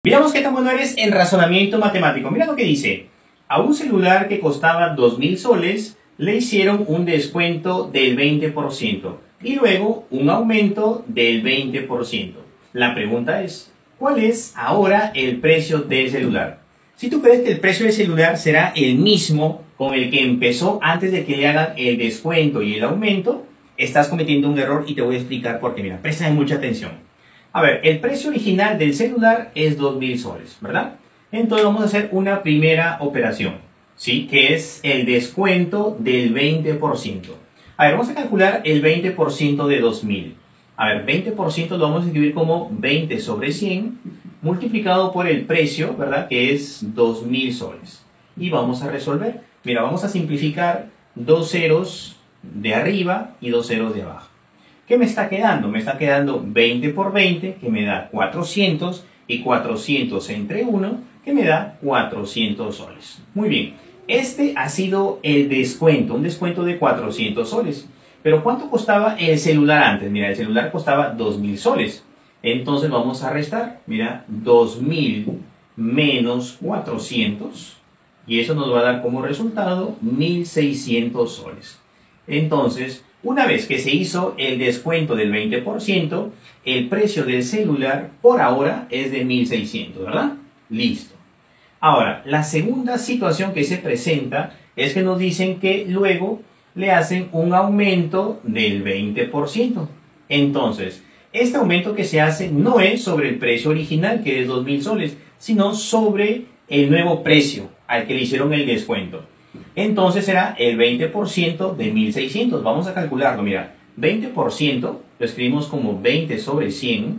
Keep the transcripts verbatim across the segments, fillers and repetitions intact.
Miramos qué tan bueno eres en razonamiento matemático. Mira lo que dice. A un celular que costaba dos mil soles le hicieron un descuento del veinte por ciento y luego un aumento del veinte por ciento. La pregunta es, ¿cuál es ahora el precio del celular? Si tú crees que el precio del celular será el mismo con el que empezó antes de que le hagan el descuento y el aumento, estás cometiendo un error y te voy a explicar por qué. Mira, presta mucha atención. A ver, el precio original del celular es dos mil soles, ¿verdad? Entonces vamos a hacer una primera operación, ¿sí? Que es el descuento del veinte por ciento. A ver, vamos a calcular el veinte por ciento de dos mil. A ver, veinte por ciento lo vamos a escribir como veinte sobre cien multiplicado por el precio, ¿verdad? Que es dos mil soles. Y vamos a resolver. Mira, vamos a simplificar dos ceros de arriba y dos ceros de abajo. ¿Qué me está quedando? Me está quedando veinte por veinte, que me da cuatrocientos, y cuatrocientos entre uno, que me da cuatrocientos soles. Muy bien, este ha sido el descuento, un descuento de cuatrocientos soles. Pero ¿cuánto costaba el celular antes? Mira, el celular costaba dos mil soles. Entonces vamos a restar. Mira, dos mil menos cuatrocientos, y eso nos va a dar como resultado mil seiscientos soles. Entonces, una vez que se hizo el descuento del veinte por ciento, el precio del celular por ahora es de mil seiscientos, ¿verdad? Listo. Ahora, la segunda situación que se presenta es que nos dicen que luego le hacen un aumento del veinte por ciento. Entonces, este aumento que se hace no es sobre el precio original, que es dos mil soles, sino sobre el nuevo precio al que le hicieron el descuento. Entonces será el veinte por ciento de mil seiscientos. Vamos a calcularlo, mira. veinte por ciento lo escribimos como veinte sobre cien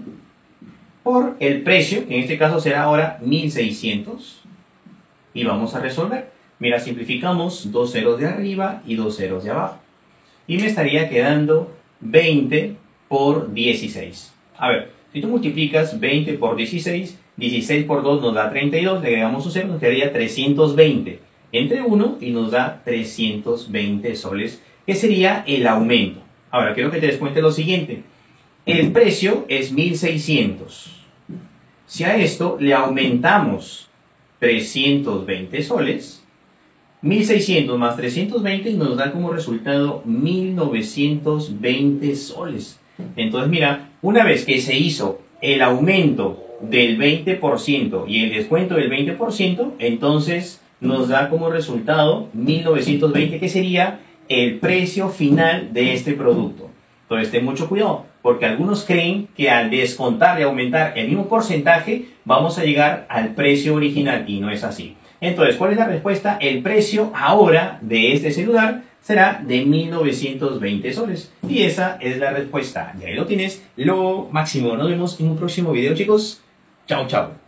por el precio, que en este caso será ahora mil seiscientos. Y vamos a resolver. Mira, simplificamos dos ceros de arriba y dos ceros de abajo. Y me estaría quedando veinte por dieciséis. A ver, si tú multiplicas veinte por dieciséis, dieciséis por dos nos da treinta y dos, le agregamos un cero, nos quedaría trescientos veinte. Entre uno y nos da trescientos veinte soles, que sería el aumento. Ahora, quiero que te des cuenta de lo siguiente. El precio es mil seiscientos. Si a esto le aumentamos trescientos veinte soles, mil seiscientos más trescientos veinte nos da como resultado mil novecientos veinte soles. Entonces, mira, una vez que se hizo el aumento del veinte por ciento y el descuento del veinte por ciento, entonces nos da como resultado mil novecientos veinte, que sería el precio final de este producto. Entonces, ten mucho cuidado, porque algunos creen que al descontar y aumentar el mismo porcentaje, vamos a llegar al precio original, y no es así. Entonces, ¿cuál es la respuesta? El precio ahora de este celular será de mil novecientos veinte soles. Y esa es la respuesta. Y ahí lo tienes, lo máximo. Nos vemos en un próximo video, chicos. Chao, chao.